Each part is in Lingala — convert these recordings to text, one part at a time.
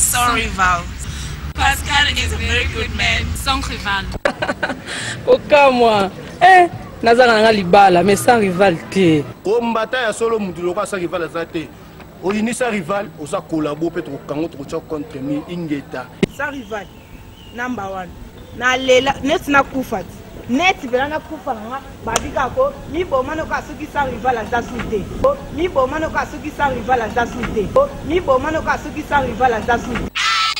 Sans rival. Pascal is a very good man. Sans rival. Aucun moi. Nazanga nga libala mais sans rival te. Combattant ya solo mutu loka sans rival azate. Oyini sans rival, osa collabo peut trop kango trop contre mi ingeta. Sans rival. Number 1. Na lela net na kufat. Net belana kufa nga babika ko mi bomano ka suki sans rival azasuite. Mi bomano ka suki sans rival azasuite. Mi bomano ka suki sans rival azasuite.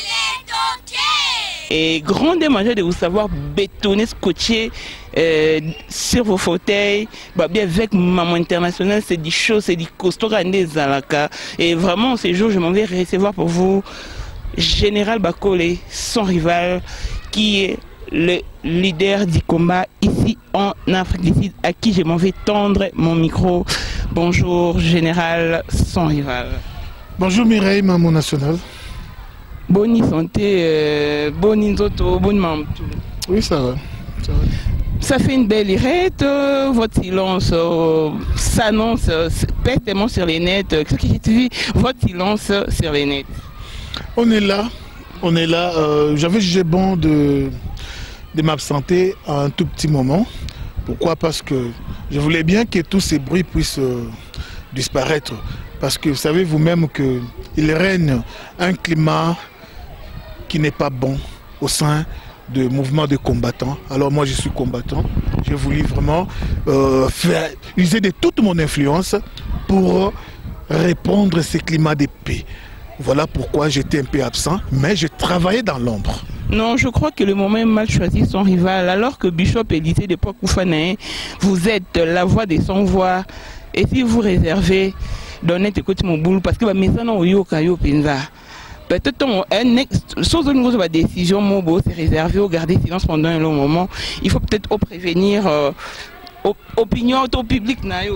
Et grand démanger de vous savoir bétonner, scotcher sur vos fauteuils. Bien avec Maman International, c'est des choses, c'est des costauds des alaka. Et vraiment, ces jours, je m'en vais recevoir pour vous Général Bakole, son rival, qui est le leader du combat ici en Afrique du Sud, à qui je m'en vais tendre mon micro. Bonjour, Général, son rival. Bonjour Mireille, Maman National. Bonne santé, bonne inzoto, bonne mamtou. Oui, ça va. Ça fait une belle irette, votre silence s'annonce tellement sur les nets. Qu'est-ce que j'ai vu? Votre silence sur les nets. On est là. J'avais jugé bon de m'absenter à un tout petit moment. Pourquoi? Parce que je voulais bien que tous ces bruits puissent disparaître. Parce que vous savez vous-même qu'il règne un climat qui n'est pas bon au sein de mouvements de combattants. Alors moi je suis combattant, j'ai voulu vraiment user de toute mon influence pour répondre à ces climats de paix. Voilà pourquoi j'étais un peu absent, mais je travaillais dans l'ombre. Non, je crois que le moment est mal choisi son rival, alors que Bishop Élysée de Pokoufané, vous êtes la voix des sans-voix, et si vous réservez, donnez écoute mon boulot, parce que ma maison n'a pas eu pinza. Peut-être sans une décision, c'est réservé au garder silence pendant un long moment. Il faut peut-être prévenir opinion au public.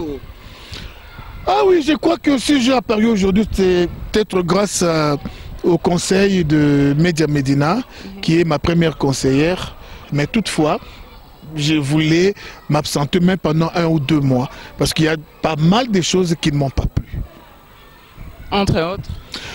Ah oui, je crois que si j'ai apparu aujourd'hui, c'est peut-être grâce au conseil de Média Medina, qui est ma première conseillère. Mais toutefois, je voulais m'absenter même pendant 1 ou 2 mois, parce qu'il y a pas mal de choses qui ne m'ont pas plu. Entre autres.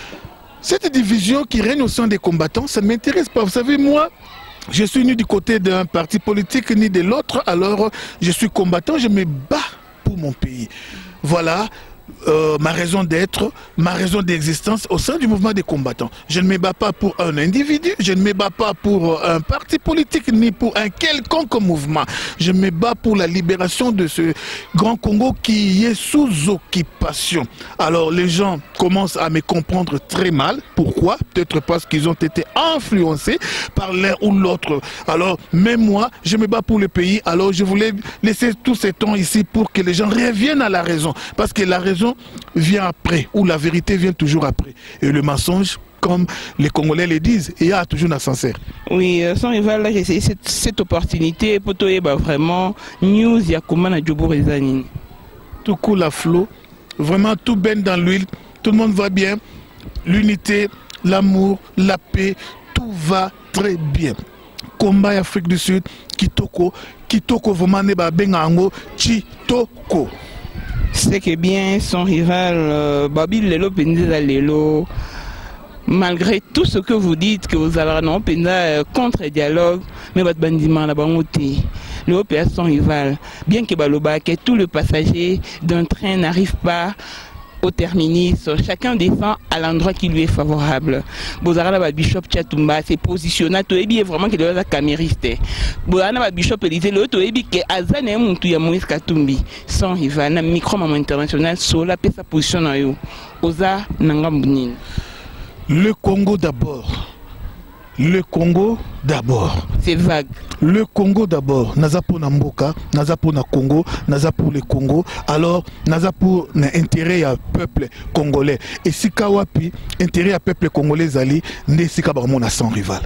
Cette division qui règne au sein des combattants, ça ne m'intéresse pas. Vous savez, moi, je suis ni du côté d'un parti politique ni de l'autre. Alors, je suis combattant, je me bats pour mon pays. Voilà ma raison d'être, ma raison d'existence au sein du mouvement des combattants. Je ne me bats pas pour un individu, je ne me bats pas pour un parti politique ni pour un quelconque mouvement. Je me bats pour la libération de ce grand Congo qui est sous occupation. Alors les gens commencent à me comprendre très mal. Pourquoi? Peut-être parce qu'ils ont été influencés par l'un ou l'autre. Alors même moi, je me bats pour le pays. Alors je voulais laisser tout ce temps ici pour que les gens reviennent à la raison. Parce que la raison vient après, ou la vérité vient toujours après. Et le mensonge, comme les Congolais le disent, il y a toujours un sincère. Oui, sans rival, là, j'ai essayé cette opportunité pour toi, vraiment, news, il y a comment à Djobo Rezanine. Tout coule à flot, vraiment tout baigne dans l'huile, tout le monde va bien, l'unité, l'amour, la paix, tout va très bien. Combat Afrique du Sud, Kitoko, vraiment neba bengango, Chitoko. C'est que bien son rival, Babi Lelo Penza Lelo, malgré tout ce que vous dites, que vous avez non Penza contre-dialogue, mais votre bandiment là-bas, le OPA son rival, bien que Baloba, que tout le passager d'un train n'arrive pas au terminus, chacun descend à l'endroit qui lui est favorable. Bozarala Bishop Tchatumba s'est positionné, Toebi est vraiment qu'il est un camériste. Bozarala Bishop Élysée, le Toebi qui est Azane Mountouya Moïse Katumbi, son rival, na micro maman international, Sola peut sa position à eux. Oza Nangambunin. Le Congo d'abord. Le Congo d'abord. C'est vague. Le Congo d'abord. Naza pour Namboka, Naza pour na Congo, Naza pour le Congo. Alors, Naza pour l'intérêt à peuple congolais. Et si Kawapi, intérêt à peuple congolais, Zali, n'est si Kabarmona sans rival.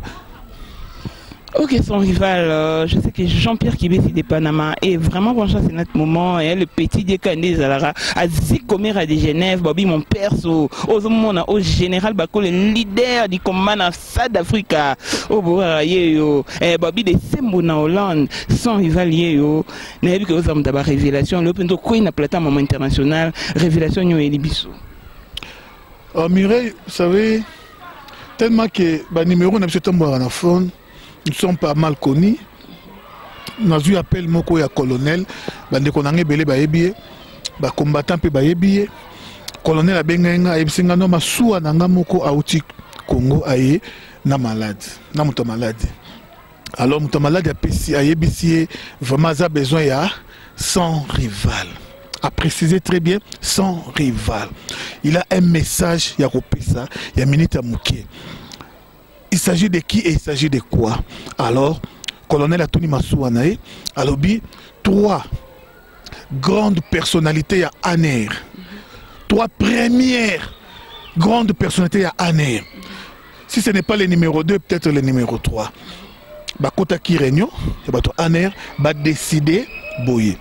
Ok, son rival, je sais que Jean-Pierre Kibesi de Panama est vraiment branché à notre moment. Et le petit Dekandé Zalara, à Zikomera de Genève, Bobby, mon perso, au général Bako, le leader du combat en South Africa, au Borayo, Bobby de Sembona Hollande, son rival, yo, n'a vu que vous avez d'abord révélation, le Pento Queen à plateforme internationale, révélation Yo Elibiso. Mireille, vous savez, Tellement que les numéros n'a pas phone, nous sommes pas mal connus. Nous avons eu appel moko ya colonel, bande konangé belé ba yebie, ba combattant pe ba yebie. Colonel a benga ebisinga no masuwa nanga moko auti Congo aye na malade, na muto malade. Alors muto malade a pesi a yebisi vraiment a besoin ya sans rival. A précisé très bien sans rival. Il a un message ya kopesa ya minute muke. Il s'agit de qui et il s'agit de quoi? Alors colonel Atoni Masuwa nae alobi 3 grandes personnalités à ANER. 3 premières grandes personnalités à ANER. Si ce n'est pas le numéro 2, peut-être le numéro 3. Bakota ki réunion, ANER va décider boye.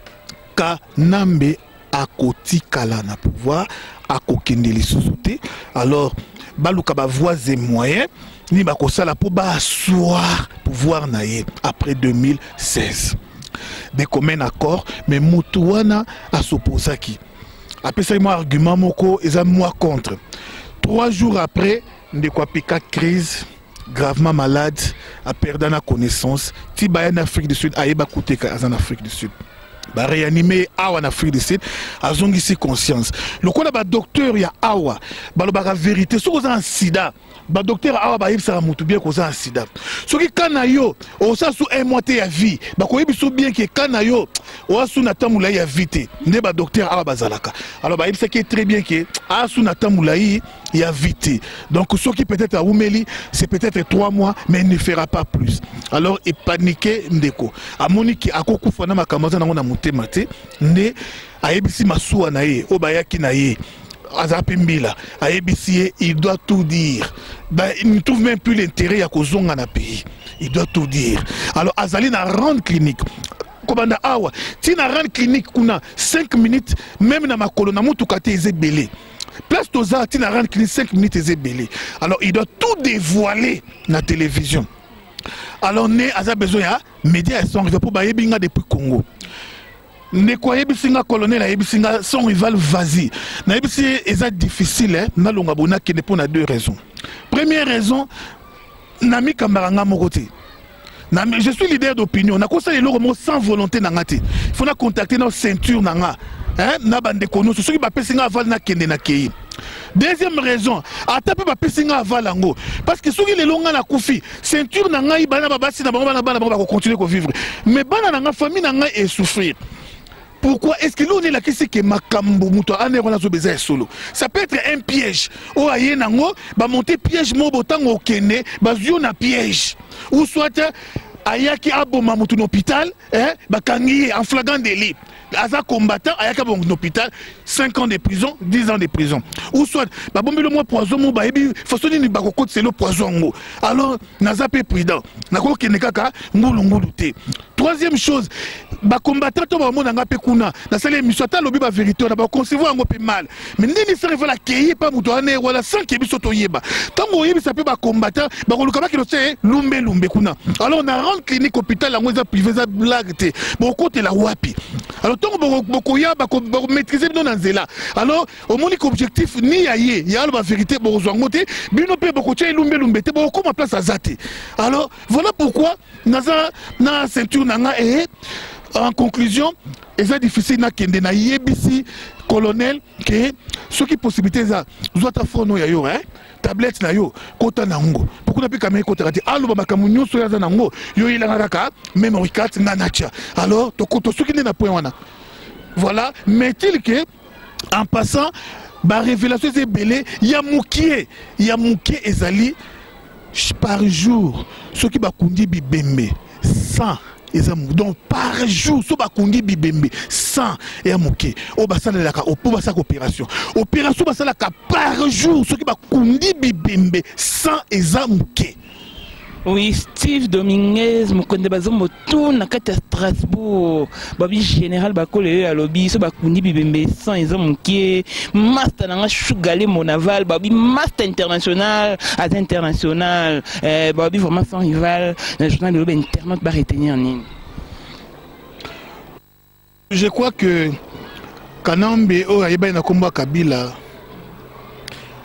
Kanambe akoti kala na pouvoir, akokende li sous-souté. Alors, baluka ba voies et moyens, ni bakosala pour ba asseoir pouvoir naye après 2016. Des communs accords, mais Moutouana a s'opposé qui. Après ça, il m'a argument moko, ils ont moi contre. 3 jours après, Ndekwapika crise, gravement malade, a perdu la connaissance. Tiba en Afrique du Sud, Aïba Kouteka en Afrique du Sud. Ba réanimé awa en Afrique du Sud, a zongi si conscience. Le quoi ba docteur ya awa, ba lo ba vérité, so en sida. Ba docteur awa ba yebisa mutu bien koza en sida. So ki kana yo, o sa sou un mois ya vie, ba ko yebiso bien que kana yo, o asu na tamula ya vite. Nde ba docteur awa bazalaka. Alors ba yebisa ki très bien que asu na tamula ya vite. Donc ce qui peut-être à Oumeli, c'est peut-être 3 mois, mais il ne fera pas plus. Alors il paniquait ndeko. A moniki akoku fana makamaza na ngona mate nde ayebisi Masuwa nae obayaki nae azapimbila ayebisi il doit tout dire. Il ne trouve même plus l'intérêt ya kozonga na pays. Il doit tout dire. Alors azali na rendre clinique kobanda awa ti na rendre clinique kuna 5 minutes même na makolo na mutu kate ezebele. Place toza ti na rendre clinique 5 minutes ezebele. Alors il doit tout dévoiler na télévision. Alors né aza besoin ya médias sont arrivés pour bayebinga depuis Congo. Ne croyez pas colonel a son rival vas-y. Na yebisi eza difficile hein na longa bona qui ne pour 2 raisons. Première raison nami kamaranga mokote. Je suis leader d'opinion. Na conseillé le mot sans volonté nangati. Il faut na contacter nos ceinture nanga. Hein na bande kono ceux qui ba pesinga aval na kende na kei. Deuxième raison, atape ba pesinga avalango parce que soki le longa na kufi ceinture nanga ibana babasi na bango bana ba continuer ko vivre. Mais bana nanga famille nanga et souffrir. Pourquoi est-ce que l'on est là qui c'est que makambo muto anerona zo beza solo? Ça peut être un piège. O aye nango ba monter piège mo botango kene ba zio na piège. Ou soit ayaki aboma mutu hôpital hein ba kangi en flagrant délit. Aza combattant ayaka bon hôpital 5 ans de prison 10 ans de prison ou soit ba bombi le moi poison mo ba ebi fasoni ni ba kokoti c'est le poison ngo alors naza pe prudent nako kene kaka ngulu te. Troisième chose ba combattant to ba mo nanga pe kuna na sale émission ta lobi ba vérité na ba concevoir ngo pe mal mais ndini se révèle akeye pa muto ane wala sans que biso to yeba tango yebi ça pe ba combattant ba koluka ba kilo se lumbe kuna alors on a rendu clinique hôpital ngo za privé za blague te bo côté la wapi alors bokoya bako maîtriser bino na nzela alors au monique objectif ni yaye ya la vérité bozwango te bino pe boko tia lumbe te boko ma place azate. Alors voilà pourquoi naza na ceinture nanga et en conclusion c'est difficile na kende na yebisi colonel que ce qui possibilité za zota fono ya yo hein tablette na yo kota na ngo pourquoi na pe kamé kota rati alo ba kamunyo so ya za nango yo ilanga kaka memory card na nacha alors to koto soki na point wana. Voilà, mais il que en passant ba révélation c'est belé yamukie ezali par jour ce qui ba kundi bibembe 100 donc par jour so ba kundi bibembe 100 yamukie o ba sala la ka o ba sa opération ba sala ka par jour ce qui ba kundi bibembe 100 ezamukie. Oui, Steve Dominguez, Mokonde Bazombo, tout na kata Strasbourg, Babi Général Bakole à lobby, so Bakundi Bibembe, sans ils ont qui master nanga Chugale Monaval, Babi master international, à international, Babi vraiment sans rival, le journal de lobby internaute va retenir en. Je crois que Kanambe o ayeba na komba Kabila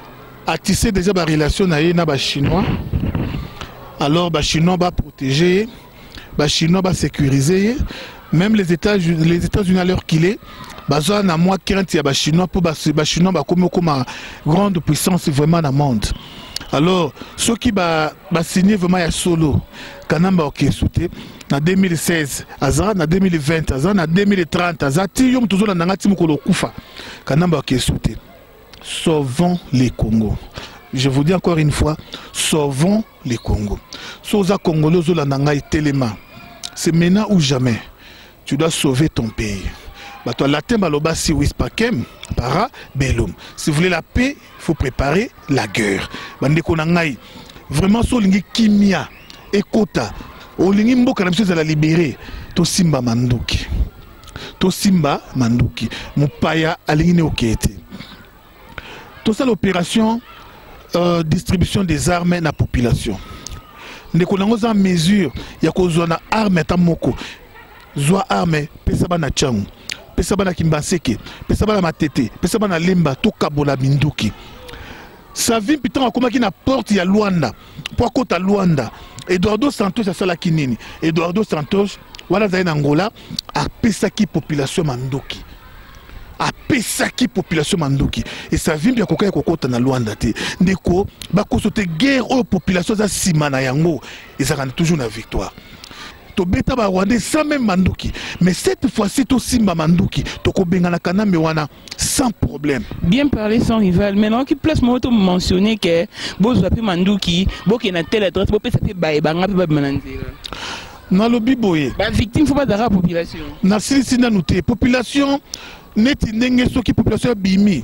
a tissé déjà des relations avec les Chinois. Alors les Chinois va protéger, les Chinois va sécuriser. Même les États-Unis à l'heure qu'il est, bazo na moi crainte ya ba Chinois pour ba Chinois ba comme grande puissance vraiment dans le monde. Alors ceux qui ba signé vraiment ya solo kanamba okesute na 2016 aza na 2020 aza na 2030 aza ti yom toujours na ngati mukolo kufa kanamba okesute. Sauvons les Congos. Je vous dis encore une fois, sauvons les Congos. Soza Congolais zo la nanga telema. C'est maintenant ou jamais. Tu dois sauver ton pays. Toi, la thème baloba si wispakem para belum. Si vous voulez la paix, il faut préparer la guerre. Bande konangai. Vraiment solingi kimia ekota. Olingi mboka na mseza la libérer. To simba manduki. To simba manduki. Mupaya alingi ne okete. Tout ça l'opération distribution des armes à la population. Nous avons en mesure, il y a des armes à moko. Zoa arme, pesaba na changu, pesaba na kimbaseke, pesaba na matete, pesaba na lemba, to kabola binduki. Ça vient putain à comment qui na porte ya Luanda, pour côté Luanda. Eduardo Santos a sala kinini. Eduardo Santos, voilà zaina Angola, a pesaki population mandoki. A pesaki population mandoki. Et ça vient bien koka kokota na Luanda te. Ndeko ba kosote guerre aux populations za simana yango. Et ça gagne toujours la victoire. To beta ba Rwanda sans même mandoki. Mais cette fois-ci to simba mandoki, to ko bengana kanambe wana sans problème. Bien parler sans rival. Maintenant qui place moi to mentionner que bozo api mandoki, boki na telle adresse, bo pe ça pe bae banga pe ba mananzela. Na lobi boye. Ba victime faut pas dara population. Na silisina nuté population neti ndenge soki population bimi.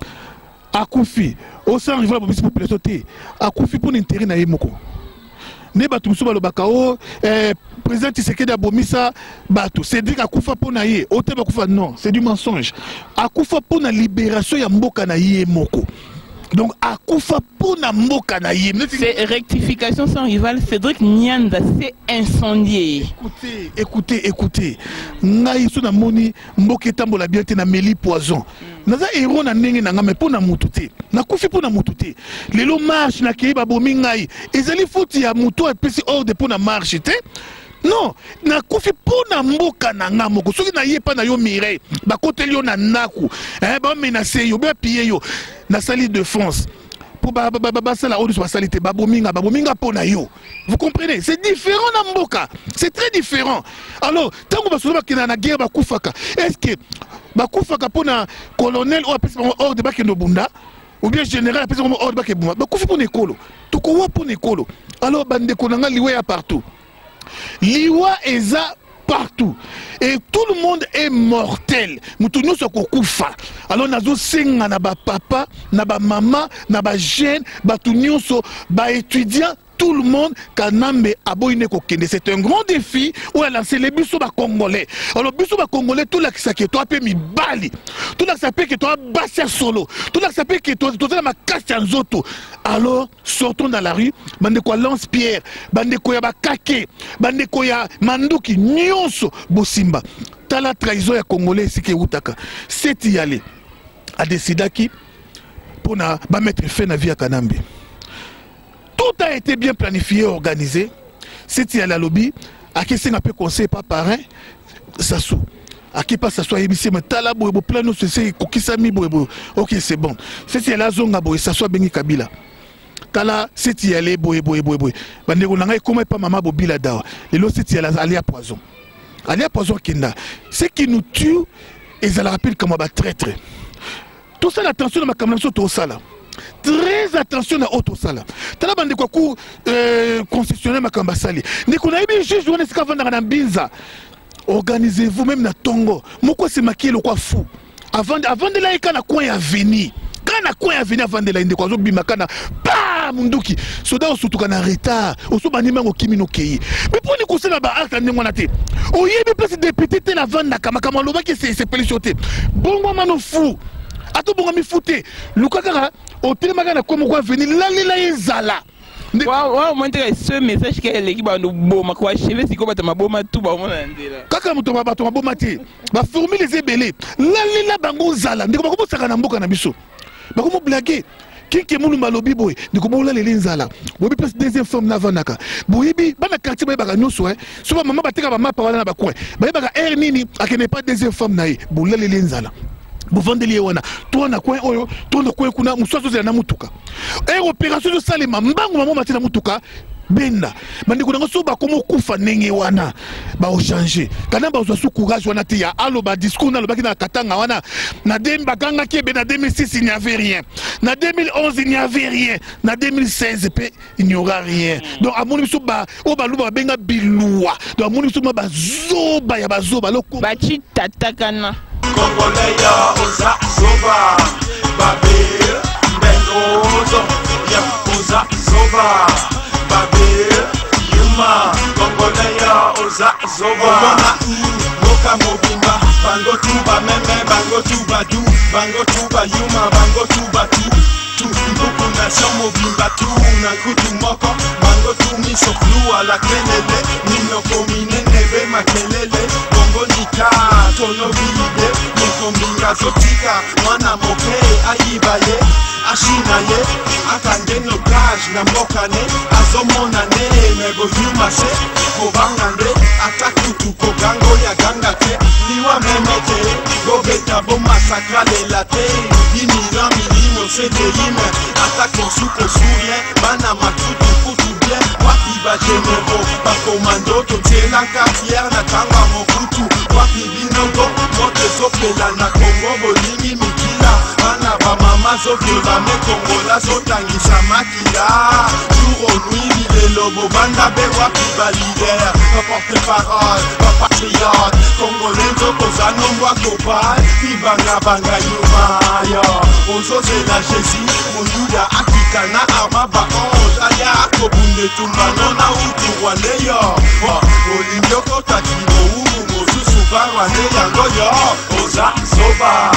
Akufi, au sans rival la population te. Akufi pour l'intérêt na yemoko. Ne batu musuba lo bakao président Tshisekedi abomisa batu Cédric akufa pona ye ote bakufa non c'est du mensonge akufa pona libération ya mboka na ye moko donc akufa pona mboka na ye c'est rectification sans rival Cédric Nyanda c'est incendié. Écoutez ngai so na moni mboka tambola bien te na meli poison naza héros na ndenge na ngame pona mutu te nakufi pona mutu te lelo marche na kei babomi ngai ezali foti ya mutu apesi ordre pona marche te non nakufi pona mboka na nga moko soki na ye pa na yo mire bakoteli yo na naku ba menacer yo ba piller yo na sali de France pour basala ordre sur sali te babominga pona yo. Vous comprenez, c'est différent na mboka, c'est très différent. Alors tango basoba kina na guerre bakufaka est-ce que bakufaka pona colonel ou apesi ordre bakendo bunda ou bien général apesi ordre bakebuma bakufi pona ekolo tuko wa pona ekolo. Alors bande konanga liwe ya partout. Liwa eza partout et tout le monde est mortel. Mutunyo soko kufa. Alors nazo senga na ba papa, na ba maman, na ba jeune, ba tunyo so ba étudiant, tout le monde kanambe aboyine kokende. C'est un grand défi où elle a lancé les biso ba congolais. Alors biso ba congolais tout la kisake toi pe mi bali. Tout la kisake que toi basser solo. Tout la kisake que toi la ma casse nzoto. Alors sortons dans la rue, bande ko lance pierre, bande ko ya ba kake, bande ko ya manduki nyonso bosimba. Tala trahison ya congolais sike utaka. C'est y aller. A décidé qui pour na ba mettre fin na vie ya Kanambe. Tout a été bien planifié, organisé. C'est y aller à lobby. À qui c'est un peu conseil par parrain, ça sou. À qui pas ça soit émissé, mais tala boebo plein de c'est kokisami boebo. Ok, c'est bon. C'est y aller à zonga boy, ça soit Bengi Kabila. Tala c'est y aller boebo. Bandeko nanga comment pas maman bobila dawa. Les lots c'est y aller à poison. Aller à poison kinda. Ce qui nous tue, et ça le rappelle comme un traître. Tout ça l'attention de ma caméra sur tout ça là. Très attention à auto sala. Tala bande kwa ku concessionnaire makamba sali. Ndeko na ibi juge wana sika vanda na binza. Organisez-vous même na Tongo. Moko se maquiller le quoi fou. Avant de la ikana coin ya veni. Kana coin ya veni avant de la ndeko zo bimakana. Pa munduki. Soda osutuka na retard. Oso banima ngo kimi no kei. Mais pour ni kosela ba acte ndenge wana te. Oyebi place député te la vanda kama loba ki c'est pellichoté. Bongo mano fou. Ato bongo mi fouté. Lukaka au télémaga na comme quoi venir la ezala. Wow, moi ce message que l'équipe a nous boma quoi chevet si comme ma boma tout ba mona ndela. Kaka muto ba bato boma te. Ba former les ébélés. La bango zala. Ndeko ba ko saka na mboka na biso. Ba ko mo blaguer. Kinke Moulumba lobi boy, de Kobola les Linzala. Bobi passe deuxième forme Navanaka. Boyibi, bana quartier Baga no soin. Souvent maman bateka maman parole na bakwe. Baga Ernini, a qui n'est pas deuxième forme naï. Boula les Linzala. Buvandeli wana. Toi na coin oyo, toi na coin kuna musoso zela na mutuka. Opération de salema mbangu maman matina mutuka. Benda bandi kuna ngoso ba komo kufa nenge wana ba o changer kana ba zo courage wana te ya alo ba discours na lo bakina katanga wana na demba ganga kebe na 2006 il n'y avait rien na 2011 il n'y avait rien na 2016 il n'y aura rien donc amoni biso ba o ba luba benga bilua donc amoni biso ba zoba ya ba zoba loko ba chi tatakana Congolais ya oza zoba babel bengozo ya oza zoba Babel, Yuma, Congolais, Oza, Zoba, Boka Mobimba, Bango Tuba, Meme, Bango Tuba, Du, Bango Tuba, Yuma, Bango Tuba, Tu, Mbuku Nation Mobimba, Tu, Nakutu Moko, Bango Tu, Miso Flua, La Kelele, Nino Komine, Nebe, Makelele, Bongo Nika, Tono Bilide, Niko Mbinga Zotika, Mwana Moke, Aibaye, Ashinaye, Akande no plage, Nambokane, Azomonane, Mego Yumase, Kobangande, Atakutu Kogango ya Gangate, Niwa Memete, Gobeta Bomasakra le Late, Inira Milimo Sedeime, Atako Suko Surien, Mana Matutu Kutu Bien, Wapiba Genero, Bakomando, Totiela Carrière, Natanga Mokutu, Wapi Binogo, Mote Sopela, na Kongo, Bolimi Mikila, Mana Bamama Zogeba, Me Kongola, Zotangisa Makila, Jour au nuit, les lobos, Banda Be, Wapiba leader, porte-parole, patriote, Congolais, Zokozano, Wakopal, Ibanga Banga Yuma, Ozo Zela Jésus, Mouyuda, Akikana, Arma Baonge, Aya, Kobunde, Tumbano, na Utu, Waneyo, Olimbio, Takimo, Umu, Mosusu, Barwane, Yangoyo, Oza, Zoba,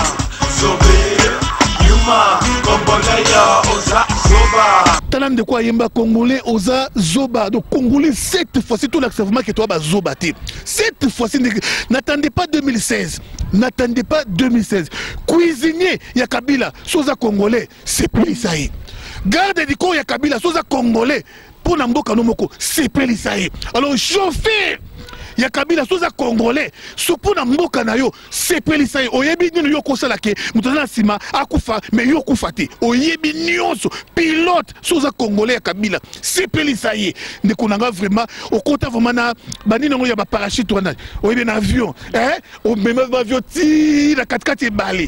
Zobe, Yuma, Congolais, Oza, Zoba. Talam de quoi yemba Congolais, Oza, Zoba. Donc Congolais, cette fois-ci, tout l'acceptement que toi, Zoba. Cette fois-ci, n'attendez pas 2016. N'attendez pas 2016. Cuisinier, Yakabila, Soza Congolais, c'est plus ça. Garde du corps, Yakabila, Soza Congolais, pour Namboka Nomoko, c'est plus ça. Alors, chauffeur. Ya Kabila soza Congolais supuna mboka na yo sepeli sai oyebi nino yo kosala ke mutana sima akufa me yo kufati oyebi nyonso pilote soza Congolais ya Kabila sepeli sai ndeko nanga vraiment okota vraiment na banino ngo ya ba parachute wana oyebi na avion o mema ba avion ti na katikati ebali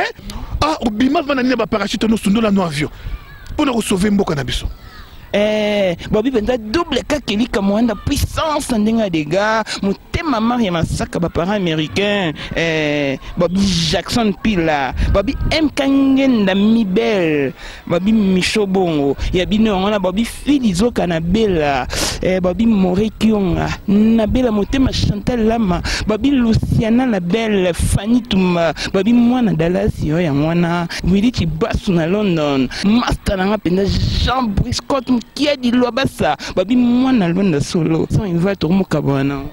obima vana ni ba parachute no sundola no avion pona ko sauver mboka na biso. Bobby Benda double kakeli kamwanda puissance ndenga des gars mutema mari masaka ba parents américains Bobby Jackson Pila Bobby M Kangenda Mibel Bobby Michobongo ya bino ngona Bobby Filizo Kanabela Bobby Morekionga Nabela mutema Chantal Lama Bobby Luciana la belle Fanny Tuma Bobby mwana Dallas yo ya mwana Willy Chibasu na London Master nanga penda Jean Briscott qui a dit l'obassa babi mwana londa solo sans il va tourner kabana.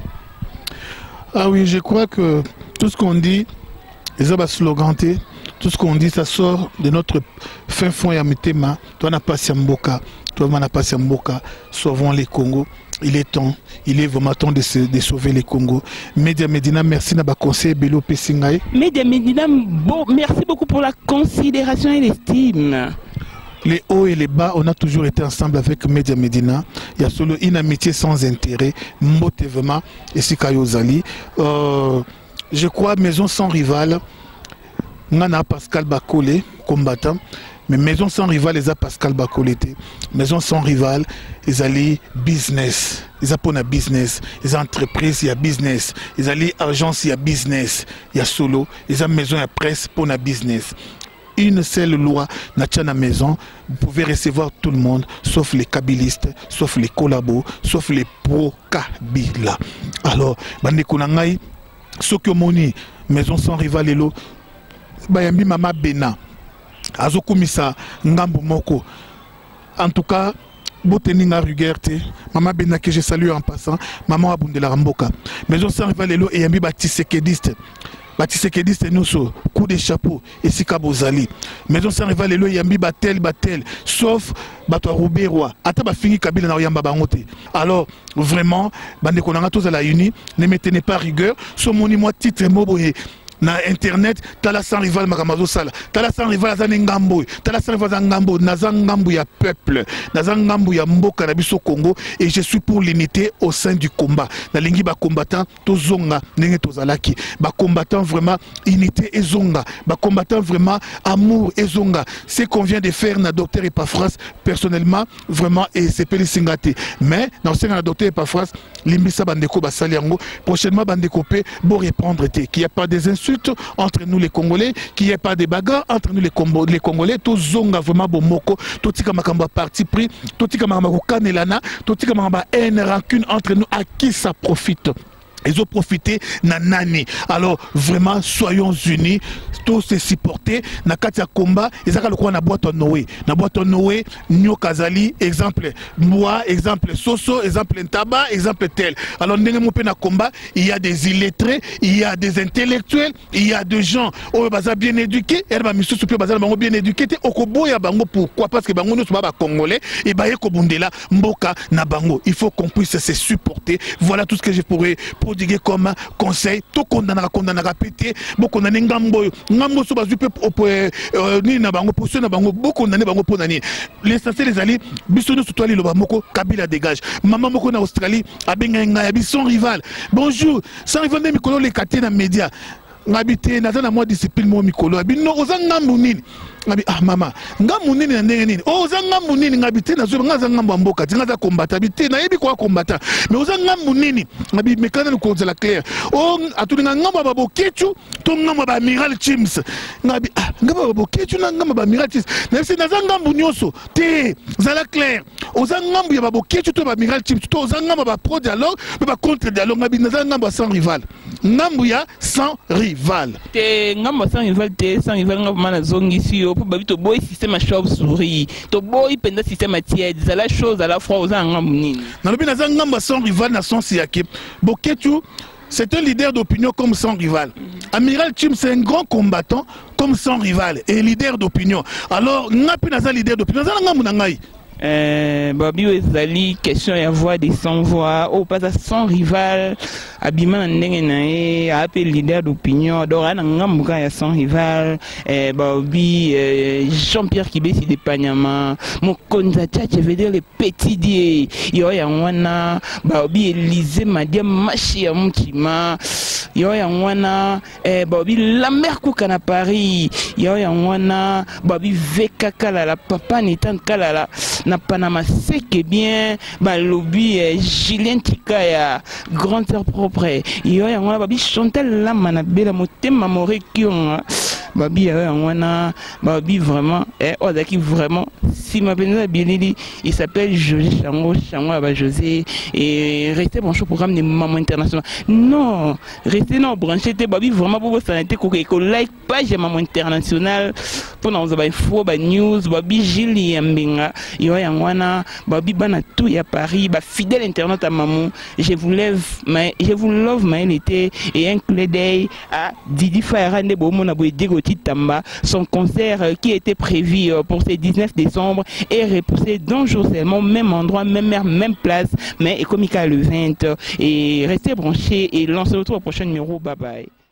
Ah oui, je crois que tout ce qu'on dit les abas sloganté tout ce qu'on dit ça sort de notre fin fond ya mitema toi n'a pas Siamboka toi n'a pas Siamboka sauvons les Congo. Il est temps, il est vraiment temps de sauver les Congo. Média Medina, merci na ba conseil Belo Pessingaï. Média Medina, merci beaucoup pour la considération et l'estime. Les hauts et les bas, on a toujours été ensemble avec Média Medina. Il y a solo une amitié sans intérêt. Mbote vraiment et Sikayo Zali. Je crois Maison sans rival. Nana Pascal Bakole, combattant. Mais Maison sans rival, les a Pascal Bakole. Maison sans rival, ils allaient business. Ils ont business. Ils ont entreprise, il y a business. Ils allaient agence, il y a business. Il y a solo. Ils ont maison, il y a presse pour la business. Une seule loi, na maison, vous pouvez recevoir tout le monde, sauf les kabilistes, sauf les collabos, sauf les pro-kabila. Alors, bande konangai, Sokiomoni, maison sans rival elo, bayambi mama bena, azokumisa ngambo moko. En tout cas, Boteninga Rugerte, maman bena que je salue en passant, maman Abundela Ramboka. Maison sans rival elo et yambi batisekediste. Batisekedi Senoso, coup de chapeau, et Sika Bozali. Maison sans rival, Lelo Yambi Batel, sauf Bato Rouberoi. Ata ba fini Kabila na Yamba Bangote. Alors, vraiment, Bande Konanga tous à la uni, ne maintenez pas rigueur. So moni moi titre moboye. Na internet tala sans rival makamazo sala tala sans rival azane ngambo tala sans rival ngambo naza ngambo ya peuple naza ngambo ya mboka na biso Congo et je suis pour l'unité au sein du combat na lingi ba combattant tozonga ndenge tozalaki ba combattant vraiment unité ezonga ba combattant vraiment amour ezonga ce qu'on vient de faire na docteur Epafras personnellement vraiment et c'est peli singate mais na senga na docteur Epafras limbisa bandeko basali yango prochainement bandeko pe bo répondre te qu'il y a pas des insultes entre nous les Congolais, qu'il n'y ait pas de bagarre entre nous les Congolais, tout zonga vraiment bomoko, tout tika makamba parti pris, tout tika makamba kanelana, tout tika makamba haine rancune entre nous, à qui ça profite? Ils ont profité nanani. Alors vraiment soyons unis, tous se supporter. Na katia combat, ils ont le quoi na boîte en Noé. Na boîte en Noé, Nyo Kazali, exemple moi, exemple Soso, exemple Ntaba, exemple tel. Alors ndenge mo pe na combat, il y a des illettrés, il y a des intellectuels, il y a des gens au baza bien éduqués, et ba misu pe baza bango bien éduqués, okoboya bango pourquoi? Parce que bango nous sommes congolais et ba yeko bundela mboka na bango. Il faut qu'on puisse se supporter. Voilà tout ce que je pourrais prodiguer comme conseil. Tout condamner péter, beaucoup condamner ngambo so bazu pe ni na bango position na bango beaucoup condamner bango ponani. L'essentiel les alliés biso no sutwali lo bamoko Kabila dégage. Maman moko na Australie abenga nga son rival. Bonjour, sans rival de mikolo les katé na média. Ngabité na moi discipline mo mikolo abino ozangambu nini. Ngabi ah mama ngambu nini na ndenge nini ozangambu nini ngabité na zo ngaza ngambu mboka tinga combattre abité na yebi kwa combattre mais ozangambu nini ngabi mekana ko la clair o atuninga ngambu babo kechu to ngambu ba amiral Chims ngabi ah ngambu babo kechu na ngambu ba amiral Chims na se na ngambu nyoso te zala clair ozangambu ya babo kechu to ba amiral Chims to ozangambu ba pro dialogue ba contre dialogue ngabi na ngambu sans rival ngambu ya sans rival te ngambu sans rival te sans rival ngambu mana zongi si pour babito boy système à chauve-souris to boy penda système à tiède c'est la chose à la fois aux angamuni na lobi na ngamba son rival na son siaké Boketu c'est un leader d'opinion comme son rival. Amiral Chims c'est un grand combattant comme son rival et leader d'opinion. Alors ngapi na leader d'opinion za ngambu na ngai Babi ezali question ya voix des sans voix au pas sans rival abima ndenge nae appel leader d'opinion dora na ngambuka ya sans rival Babi Jean-Pierre Kibesi de Panyama Mokonza Tchatche veut dire le petit dieu yo ya wana Babi Élysée Madia Machi ya Mutima yo ya wana Babi Lambert Kouka na Paris yo ya wana Babi Veka Kalala papa Nitan Kalala na Panama c'est que bien balobi Julien Tikaya grande sœur propre yo ya ngona babi Chantal Lama na bela motema more kion babi ya ngona babi vraiment ozaki vraiment si ma benza bilili il s'appelle José Chango ba José et restez branché au programme de Maman International non restez non branché te babi vraiment pour santé ko like page Maman International pour nous avoir info ba news babi Gilles Yambinga yo ya ngwana babi bana tout ya Paris ba fidèle internaute à maman je vous love Maëlité et un clin d'œil à Didi Fairande Bomona Boedigo Titamba son concert qui était prévu pour ce 19 décembre est repoussé d'un jour seulement même endroit même heure même place mais Ecomica le 20 et restez branchés et lancez-le au prochain numéro bye bye.